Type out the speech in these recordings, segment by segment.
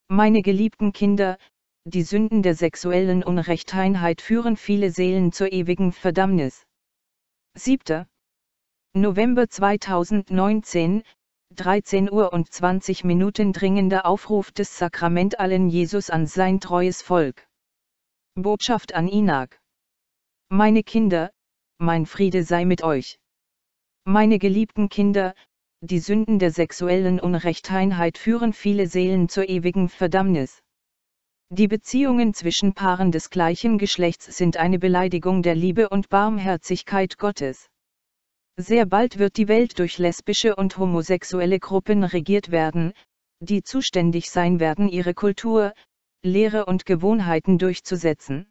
Meine geliebten Kinder, die Sünden der sexuellen Unrechtheitheit führen viele Seelen zur ewigen Verdammnis. 7. November 2019, 13:20 Uhr dringender Aufruf des sakramentallen Jesus an sein treues Volk. Botschaft an Inak. Meine Kinder, mein Friede sei mit euch. Meine geliebten Kinder, die Sünden der sexuellen Unrechtheitheit führen viele Seelen zur ewigen Verdammnis. Die Beziehungen zwischen Paaren des gleichen Geschlechts sind eine Beleidigung der Liebe und Barmherzigkeit Gottes. Sehr bald wird die Welt durch lesbische und homosexuelle Gruppen regiert werden, die zuständig sein werden, ihre Kultur, Lehre und Gewohnheiten durchzusetzen.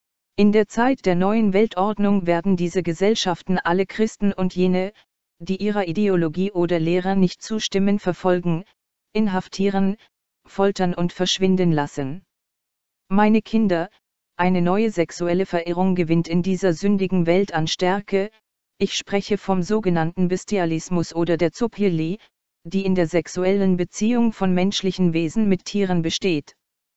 In der Zeit der neuen Weltordnung werden diese Gesellschaften alle Christen und jene, die ihrer Ideologie oder Lehre nicht zustimmen, verfolgen, inhaftieren, foltern und verschwinden lassen. Meine Kinder, eine neue sexuelle Verirrung gewinnt in dieser sündigen Welt an Stärke. Ich spreche vom sogenannten Bestialismus oder der Zoophilie, die in der sexuellen Beziehung von menschlichen Wesen mit Tieren besteht.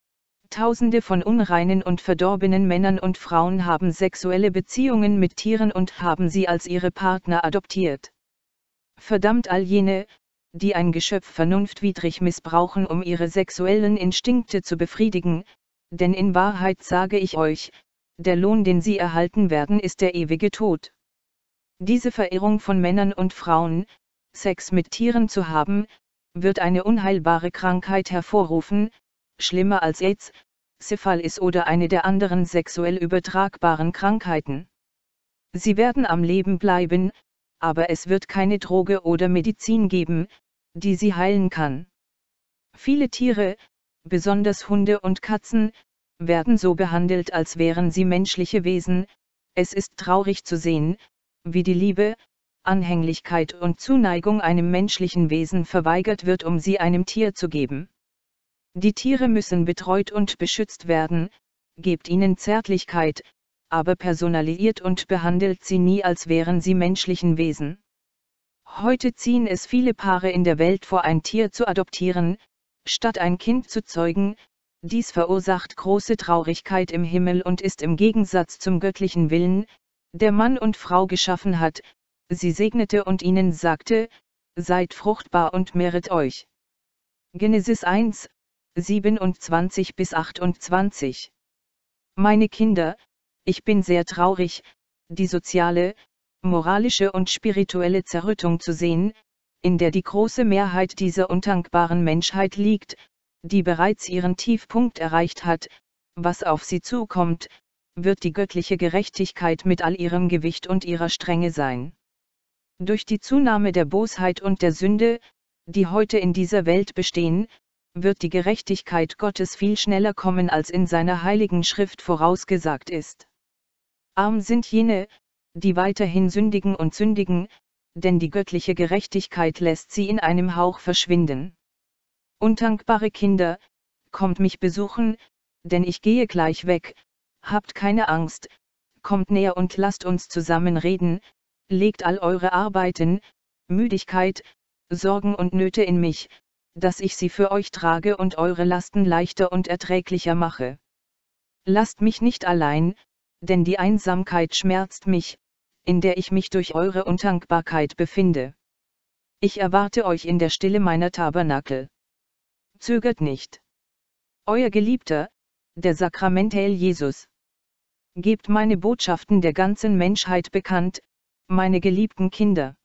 Tausende von unreinen und verdorbenen Männern und Frauen haben sexuelle Beziehungen mit Tieren und haben sie als ihre Partner adoptiert. Verdammt all jene, die ein Geschöpf vernunftwidrig missbrauchen, um ihre sexuellen Instinkte zu befriedigen, denn in Wahrheit sage ich euch, der Lohn, den sie erhalten werden, ist der ewige Tod. Diese Verirrung von Männern und Frauen, Sex mit Tieren zu haben, wird eine unheilbare Krankheit hervorrufen, schlimmer als AIDS, Syphilis oder eine der anderen sexuell übertragbaren Krankheiten. Sie werden am Leben bleiben, aber es wird keine Droge oder Medizin geben, die sie heilen kann. Viele Tiere, besonders Hunde und Katzen, werden so behandelt, als wären sie menschliche Wesen. Es ist traurig zu sehen, wie die Liebe, Anhänglichkeit und Zuneigung einem menschlichen Wesen verweigert wird, um sie einem Tier zu geben. Die Tiere müssen betreut und beschützt werden, gebt ihnen Zärtlichkeit, aber personalisiert und behandelt sie nie, als wären sie menschlichen Wesen. Heute ziehen es viele Paare in der Welt vor, ein Tier zu adoptieren, statt ein Kind zu zeugen. Dies verursacht große Traurigkeit im Himmel und ist im Gegensatz zum göttlichen Willen, der Mann und Frau geschaffen hat. Sie segnete und ihnen sagte: Seid fruchtbar und mehret euch. Genesis 1, 27-28. Meine Kinder, ich bin sehr traurig, die soziale, moralische und spirituelle Zerrüttung zu sehen, in der die große Mehrheit dieser undankbaren Menschheit liegt, die bereits ihren Tiefpunkt erreicht hat. Was auf sie zukommt, wird die göttliche Gerechtigkeit mit all ihrem Gewicht und ihrer Strenge sein. Durch die Zunahme der Bosheit und der Sünde, die heute in dieser Welt bestehen, wird die Gerechtigkeit Gottes viel schneller kommen, als in seiner heiligen Schrift vorausgesagt ist. Arm sind jene, die weiterhin sündigen und sündigen, denn die göttliche Gerechtigkeit lässt sie in einem Hauch verschwinden. Undankbare Kinder, kommt mich besuchen, denn ich gehe gleich weg. Habt keine Angst, kommt näher und lasst uns zusammen reden, legt all eure Arbeiten, Müdigkeit, Sorgen und Nöte in mich, dass ich sie für euch trage und eure Lasten leichter und erträglicher mache. Lasst mich nicht allein, denn die Einsamkeit schmerzt mich, in der ich mich durch eure Undankbarkeit befinde. Ich erwarte euch in der Stille meiner Tabernakel. Zögert nicht. Euer Geliebter, der sakramental Jesus. Gebt meine Botschaften der ganzen Menschheit bekannt, meine geliebten Kinder.